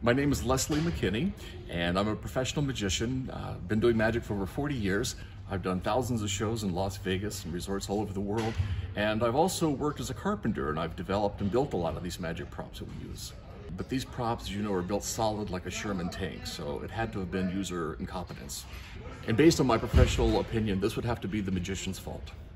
My name is Leslie McKinney, and I'm a professional magician. Been doing magic for over 40 years. I've done thousands of shows in Las Vegas and resorts all over the world. And I've also worked as a carpenter, and I've developed and built a lot of these magic props that we use. But these props, as you know, are built solid like a Sherman tank, so it had to have been user incompetence. And based on my professional opinion, this would have to be the magician's fault.